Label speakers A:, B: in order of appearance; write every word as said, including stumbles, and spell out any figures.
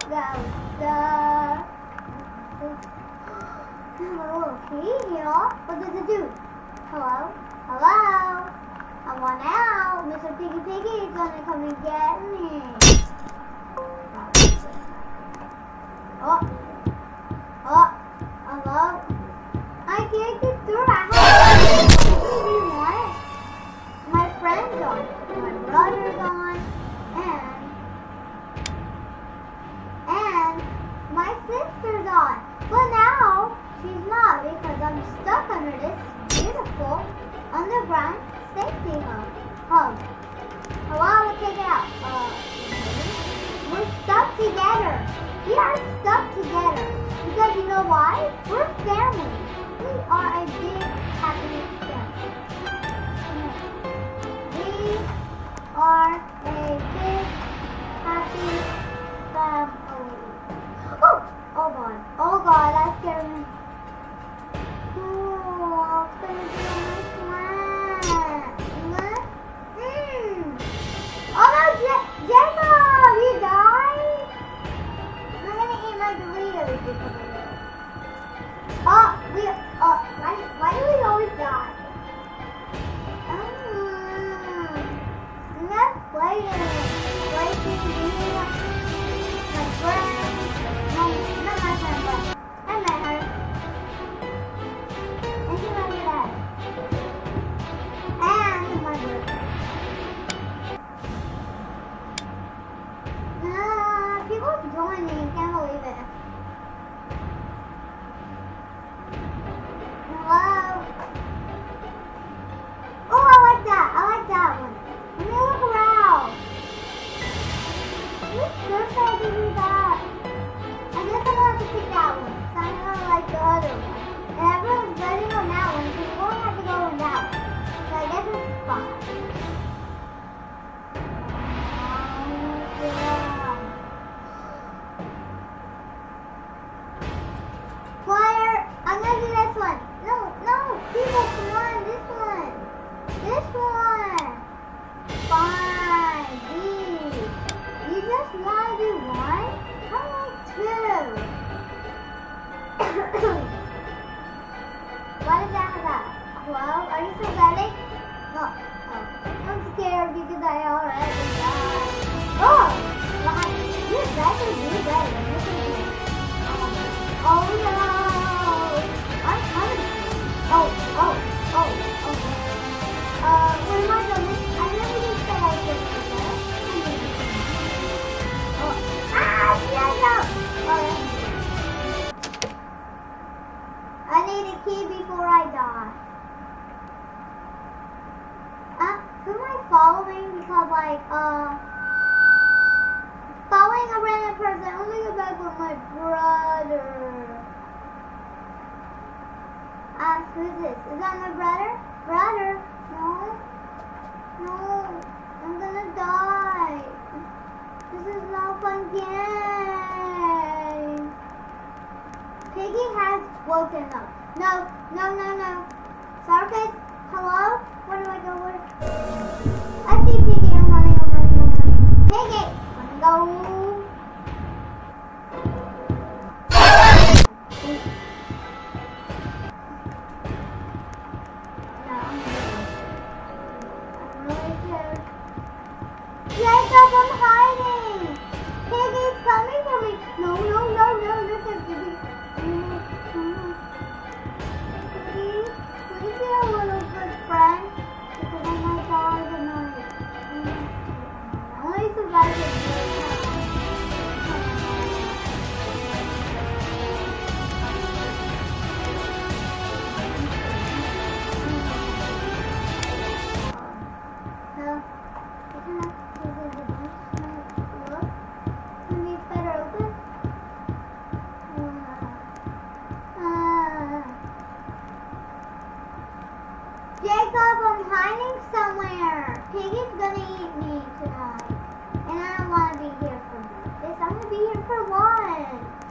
A: goes the little key here. What does it do? Hello? Hello? I want out. Mister Piggy Piggy is gonna come and get me. Oh. Oh. Hello? I can't get through. I have to do you want it? My friend's on. My brother's on. And and my sister's on. But now she's not because I'm stuck under this beautiful underground safety hub. hub. Hello, we'll take it out. Uh, we're stuck together. We are stuck together. Because you know why? We're family. We are a big happy family. We are a big happy family. Oh! Oh god. Oh god, that scared me. Oh, it's gonna be on my slant. Mm. Oh no, J Jacob! You died? I'm gonna eat my Doritos because of this. Oh, we, uh, why, why do we always die? Um, let's play it. Play it. My friend. No, not my friend, but I met her. And she met me dad. And my brother. Ah, people joining, can't believe it. Hello? Oh, I like that. I like that one. Let me look around. Which surfer did we got? I guess I'm going to have to pick that one. So I'm going to like the other one. And everyone's betting on that one, so we won't have to go on that one. So I guess it's fine. Oh, yeah. Fire! I'm going to do this one. No, no, people, come on, this one. This one. Fine, please. You just want to do one? I like two. Why did that have that? Hello? Are you still ready? No. Oh. I'm scared because I already died. Oh! Why? You're better, you're better. Oh no! I'm coming. Oh, oh, oh, oh. Uh, what am I doing? I never did say I did that. Oh, ah, yeah, no. Oh, I need a key before I die. Uh, who am I following? Because, like, uh, following a random person. I only go back with my brother. Ask, who's this? Is that my brother? Brother? No. No. I'm gonna die. This is not a fun game. Piggy has woken up. No, no, no, no. Sourface, hello? Where do I go? Where? I see Piggy. I'm running, I'm running, I'm running. Piggy! Wanna go? Jacob, I'm hiding! Piggy's coming for me! No, no, no, no, look at Piggy. Piggy, please be a little good friend. Because I might die tonight. I only survived it three times. No. Jacob, I'm hiding somewhere. Piggy's gonna eat me tonight. And I don't want to be here for this. I'm gonna be here for one.